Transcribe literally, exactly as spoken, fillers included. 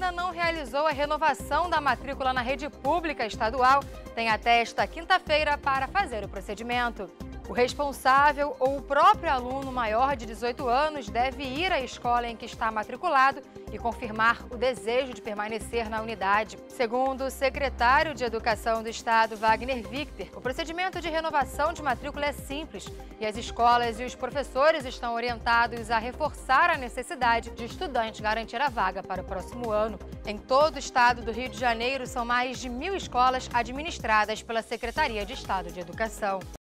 ainda não realizou a renovação da matrícula na rede pública estadual tem até esta quinta-feira para fazer o procedimento. O responsável ou o próprio aluno maior de dezoito anos deve ir à escola em que está matriculado e confirmar o desejo de permanecer na unidade. Segundo o secretário de Educação do Estado, Wagner Victor, o procedimento de renovação de matrícula é simples e as escolas e os professores estão orientados a reforçar a necessidade de estudantes garantir a vaga para o próximo ano. Em todo o estado do Rio de Janeiro, são mais de mil escolas administradas pela Secretaria de Estado de Educação.